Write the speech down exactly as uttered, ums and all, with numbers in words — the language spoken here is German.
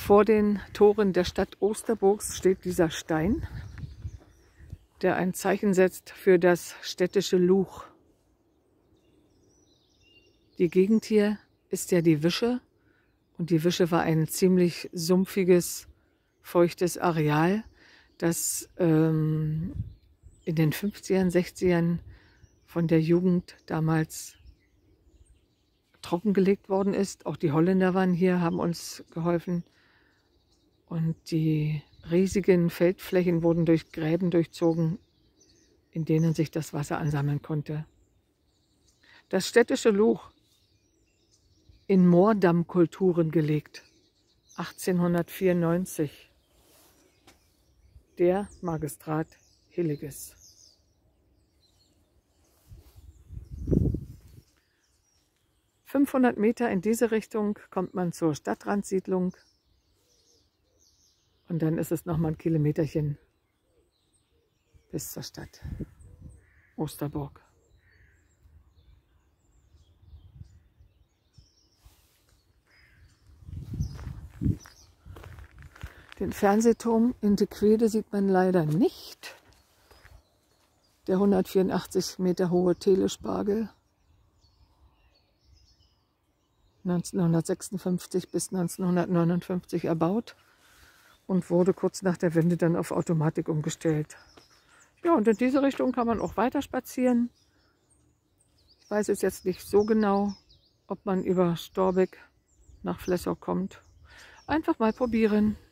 Vor den Toren der Stadt Osterburgs steht dieser Stein, der ein Zeichen setzt für das städtische Luch. Die Gegend hier ist ja die Wische und die Wische war ein ziemlich sumpfiges, feuchtes Areal, das ähm, in den fünfzigern, sechzigern von der Jugend damals trockengelegt worden ist. Auch die Holländer waren hier, haben uns geholfen. Und die riesigen Feldflächen wurden durch Gräben durchzogen, in denen sich das Wasser ansammeln konnte. Das städtische Luch, in Moordammkulturen gelegt, achtzehnhundertvierundneunzig. Der Magistrat Hilleges. fünfhundert Meter in diese Richtung kommt man zur Stadtrandsiedlung und dann ist es nochmal ein Kilometerchen bis zur Stadt Osterburg. Den Fernsehturm in Tequede sieht man leider nicht. Der hundertvierundachtzig Meter hohe Telespargel, neunzehnhundertsechsundfünfzig bis neunzehnhundertneunundfünfzig erbaut und wurde kurz nach der Wende dann auf Automatik umgestellt. Ja, und in diese Richtung kann man auch weiter spazieren. Ich weiß es jetzt nicht so genau, ob man über Storbeck nach Flessau kommt. Einfach mal probieren.